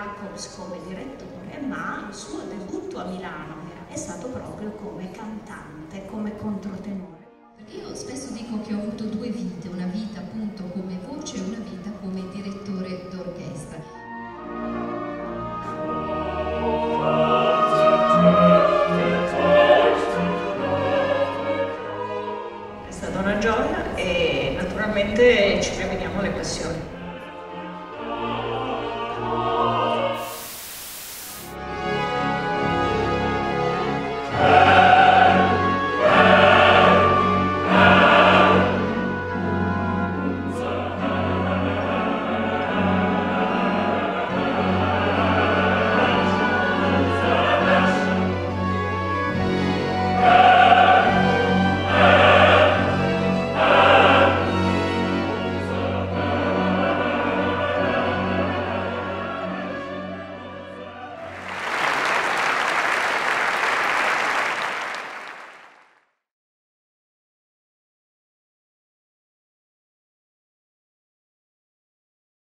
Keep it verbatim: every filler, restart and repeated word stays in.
Jacobs come direttore, ma il suo debutto a Milano è stato proprio come cantante, come controtenore. Io spesso dico che ho avuto due vite, una vita appunto come voce e